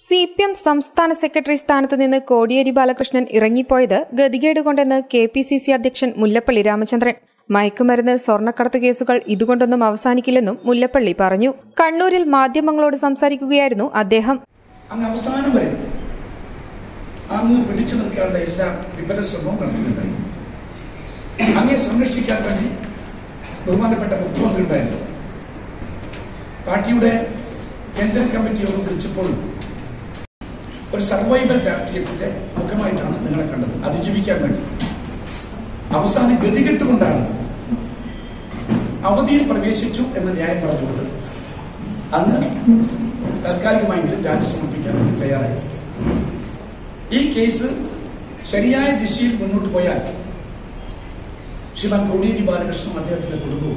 CPM സംസ്ഥാന secretary സ്ഥാനത്ത് നിന്ന് kodiyeri ബലാkrishnan ഇറങ്ങിപ്പോയത് ഗതികേടുകൊണ്ടെന്ന് KPCC അധ്യക്ഷൻ മുല്ലപ്പള്ളി രാമചന്ദ്രൻ. മയക്കുമരുന്ന് സ്വർണ്ണക്കടത്ത് കേസുകൾ ഇതുകൊണ്ടൊന്നും അവസാനിക്കില്ലെന്നും മുല്ലപ്പള്ളി പറഞ്ഞു. കണ്ണൂരിൽ മാധ്യമങ്ങളോട് സംസാരിക്കുകയായിരുന്നു അദ്ദേഹം. അവസാനം വരെ അങ്ങ് പിടിച്ചു നിൽക്കാനുള്ള എല്ലാ വിപുല ശ്രമവും നടത്തുന്നുണ്ടായി. അങ്ങേ സംരക്ഷിക്കാൻ വേണ്ടി ബഹുമാനപ്പെട്ട മുഖ്യമന്ത്രി ഉണ്ടായിരുന്നു. പാർട്ടിയുടെ കേന്ദ്ര കമ്മിറ്റി യോഗം വിളിച്ചപ്പോൾ ഒരു സർവൈവൽ രാഷ്ട്രീയത്തിന്റെ മുഖമായിട്ടാണ് നിങ്ങളെ കണ്ടത്. അതിജീവിക്കാൻ വേണ്ടി അവസാനം ഗതികെട്ടുകൊണ്ടാണ് അവധിയിൽ പ്രവേശിച്ചു എന്ന ന്യായം പറഞ്ഞുകൊണ്ട് അന്ന് താൽക്കാലികമായെങ്കിലും രാജി സമർപ്പിക്കാൻ വേണ്ടി തയ്യാറായി. ഈ കേസ് ശരിയായ ദിശയിൽ മുന്നോട്ട് പോയാൽ ശ്രീമാൻ kodiyeri ബലാkrishnan അദ്ദേഹത്തിന്റെ കുടുംബവും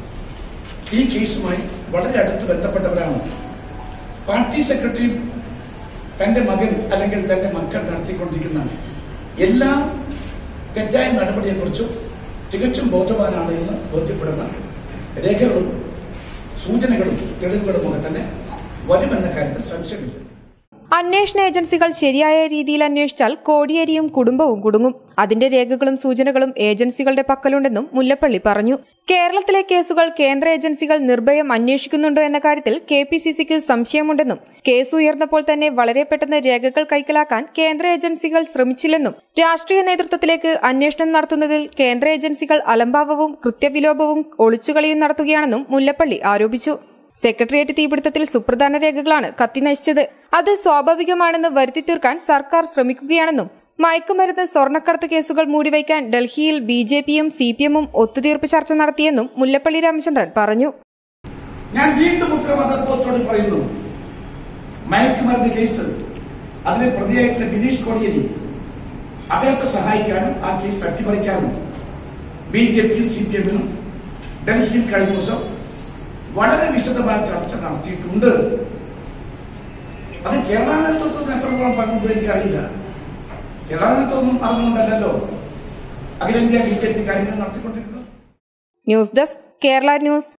ഈ കേസുമായി വളരെ അടുത്ത് ബന്ധപ്പെട്ടവരാണ്. പാർട്ടി സെക്രട്ടറി തന്റെ മകൻ അല്ലെങ്കിൽ തന്റെ മക്കൾ നടത്തിക്കൊണ്ടിരിക്കുന്ന എല്ലാ തെറ്റായ നടപടിയെക്കുറിച്ചും തികച്ചും ബോധവാനാണ് എന്ന് ബോധ്യപ്പെടുന്ന രേഖകളും സൂചനകളും തെളിവുകളുമൊക്കെ തന്നെ വരുമെന്ന കാര്യത്തിൽ സംശയമില്ല. അന്വേഷണ ഏജൻസികൾ ശരിയായ രീതിയിൽ അന്വേഷിച്ചാൽ kodiyeriയും കുടുംബവും കുടുങ്ങും. അതിന്റെ രേഖകളും സൂചനകളും ഏജൻസികളുടെ പക്കലുണ്ടെന്നും മുല്ലപ്പള്ളി പറഞ്ഞു. കേരളത്തിലെ കേസുകൾ കേന്ദ്ര ഏജൻസികൾ നിർഭയം അന്വേഷിക്കുന്നുണ്ടോ എന്ന കാര്യത്തിൽ KPCCക്ക് സംശയമുണ്ടെന്നും കേസ് ഉയർന്നപ്പോൾ തന്നെ വളരെ പെട്ടെന്ന് രേഖകൾ കൈക്കലാക്കാൻ കേന്ദ്ര ഏജൻസികൾ ശ്രമിച്ചില്ലെന്നും രാഷ്ട്രീയ നേതൃത്വത്തിലേക്ക് അന്വേഷണം നടത്തുന്നതിൽ കേന്ദ്ര ഏജൻസികൾ അലംഭാവവും കൃത്യവിലോപവും ഒളിച്ചുകളിയും നടത്തുകയാണെന്നും മുല്ലപ്പള്ളി ആരോപിച്ചു. സെക്രട്ടേറിയറ്റ് തീപിടുത്തത്തിൽ സുപ്രധാന രേഖകളാണ് കത്തിനശിച്ചത്. അത് സ്വാഭാവികമാണെന്ന് വരുത്തി തീർക്കാൻ സർക്കാർ ശ്രമിക്കുകയാണെന്നും മയക്കുമരുന്ന് സ്വർണ്ണക്കടത്ത് കേസുകൾ മൂടിവയ്ക്കാൻ ഡൽഹിയിൽ BJPയും CPMഉം ഒത്തുതീർപ്പ് ചർച്ച നടത്തിയെന്നും മുല്ലപ്പള്ളി രാമചന്ദ്രൻ പറഞ്ഞു. ഞാൻ വീണ്ടും ഉത്തരവാദിത്വത്തോടെ പറയുന്നു, മയക്കുമരുന്ന് കേസ് അതിലെ പ്രതിയായിട്ടുള്ള ബിനീഷ് kodiyeri അദ്ദേഹത്തെ സഹായിക്കാനും ആ കേസ് അട്ടിമറിക്കാനും BJPയും CPMനും ഡൽഹിയിൽ കഴിഞ്ഞ ദിവസം വളരെ വിശദമായ ചർച്ച നടത്തിയിട്ടുണ്ട്. അത് കേരള നേതൃത്വത്തിന് എത്രത്തോളം പങ്കുണ്ട് എനിക്കറിയില്ല. കേരള നേതൃത്വം അറിഞ്ഞുകൊണ്ടല്ലോ അഖിലേന്ത്യാ BJP കാര്യങ്ങൾ നടത്തിക്കൊണ്ടിരിക്കുന്നത്. News desk Kerala news.